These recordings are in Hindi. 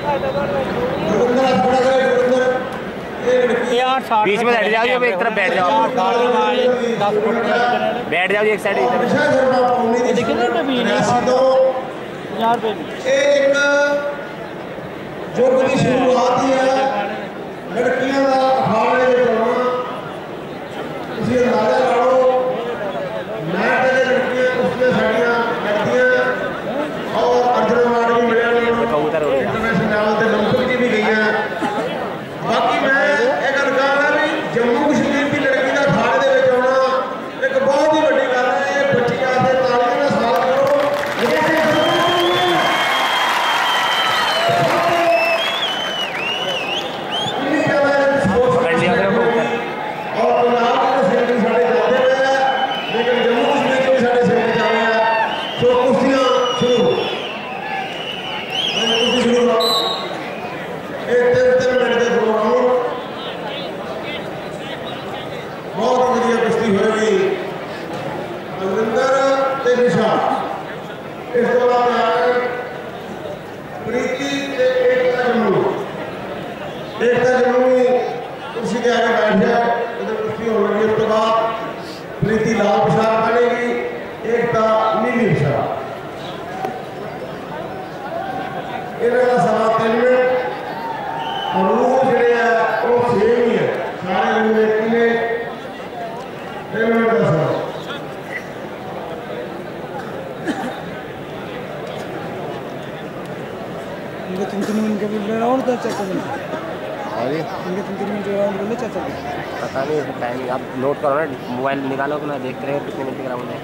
बीच में बैठ जाओ, एक तरफ बैठ जाओ, बैठ जाओ एक साइड। जो कभी शुरुआत ही है लड़कियों का अखाड़े में होना, उसी अंदाजा करो मैट के लड़कियां उसमें साड़ियां लड़कियां और अर्जनवाड़ी मिले इंटरनेशनल लेवल से नंबर की भी गई हैं। बाकी मैं एक गल कहना भी जम्मू कश्मीर की लड़की का अखाड़े में होना एक बहुत ही बड़ी गल है। बच्ची आते तालियां का स्वागत करो। प्रीति लाल प्रसाद बनेगी, एकता नीली प्रसाद। इन्होंने सवा 3 मिनट और रूल जोड़े हैं वो सेम ही है सारे रूल एक ही ने 3 मिनट का सवाल। इनके 3 मिनट के राउंड तो चेक करना। इनके 3 मिनट राउंड करने चेक करना। पता नहीं टाइम आप नोट करो ना, मोबाइल निकालो अपना, देखते रहे कितने मिनट ग्राउंड है।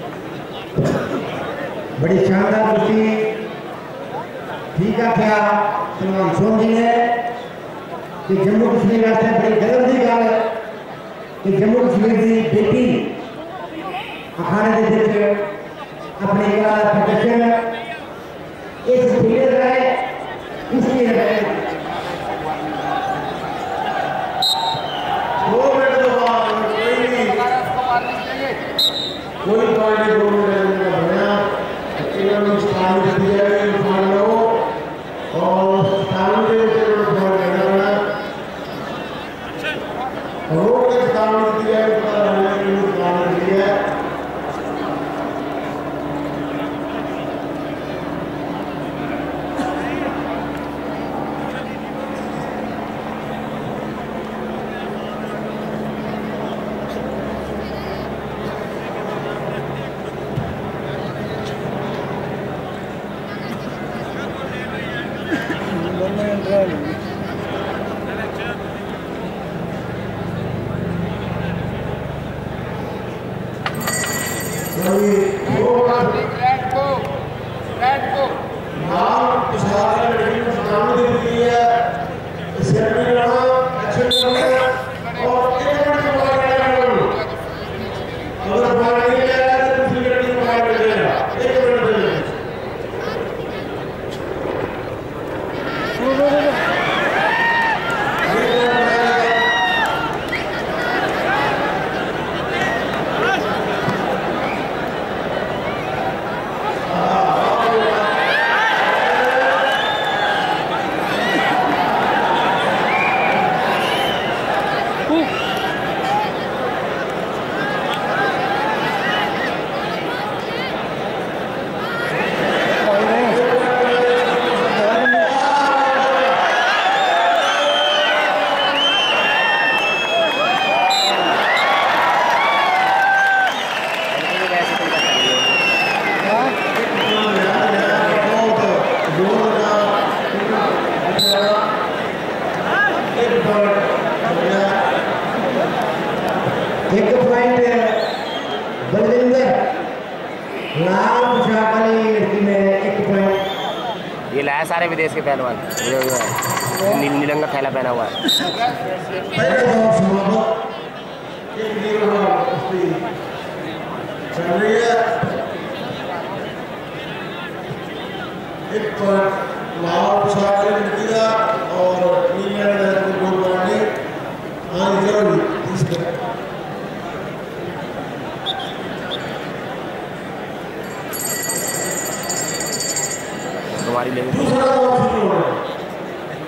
बड़ी शानदार कुश्ती ठीक है क्या सलमान सोन जी ने कि जम्मू कश्मीर वास्ते बड़ी गर्व की गल है कि जम्मू कश्मीर की बेटी अखाड़े के विच अपनी कला का प्रदर्शन इस फील्ड में इसलिए कोई पार्टी 2 मिनट का बना इन्होंने स्थान दिया है मान लो और स्थान के ऊपर फोन करना रोड के स्थान दिया है पर हमने इन्होंने स्थान दिया है। ये लाया सारे विदेश के पहलवान, नीलंगा थैला पहना हुआ है। तुम्हारी लेंगे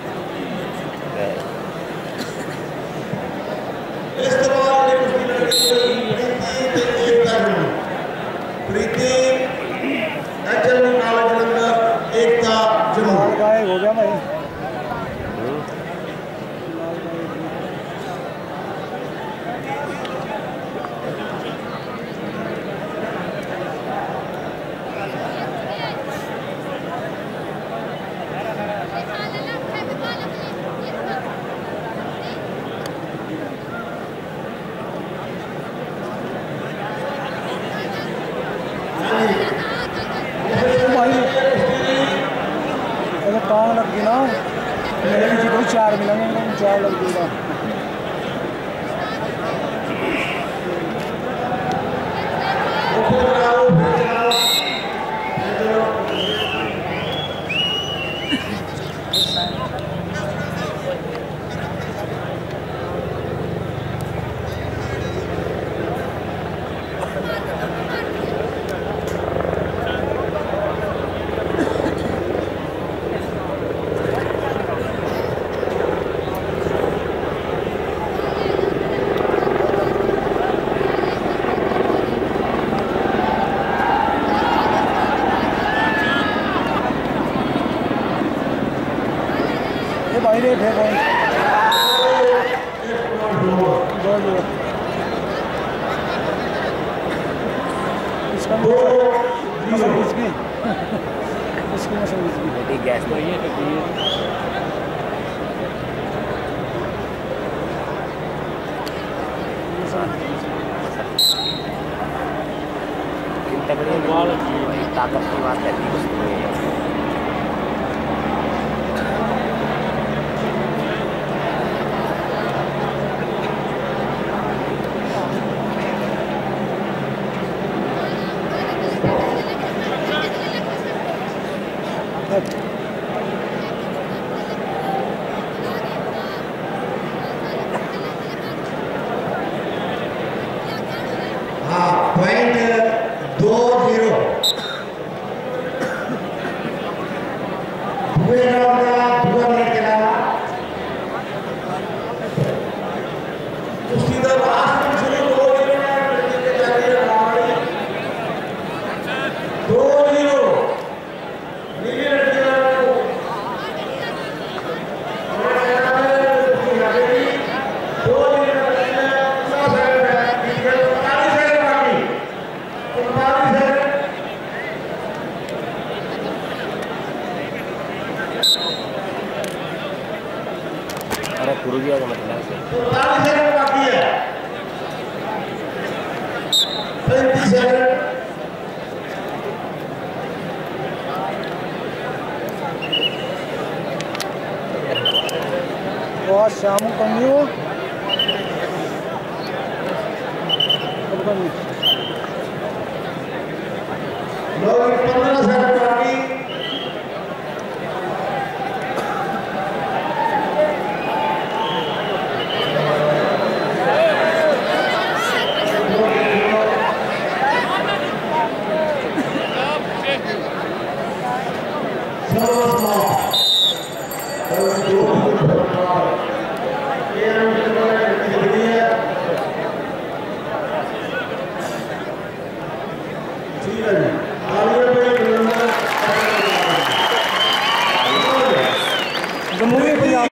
बैग हो गया भाई। काम लग गई ना मेरे भी जितने 4 मिलेंगे 4 लग जाएगा। भाई रेट है भाई 2 इसका मसल की इसकी मसल की गैस तो ये ताकत की बात करती है। हाँ .20 अरे पुरुलिया का मतलब बाकी है 35 सेकंड। बहुत शाम को कमी हो लोग 15 सेकंड बाकी। ठीक है जम्मू में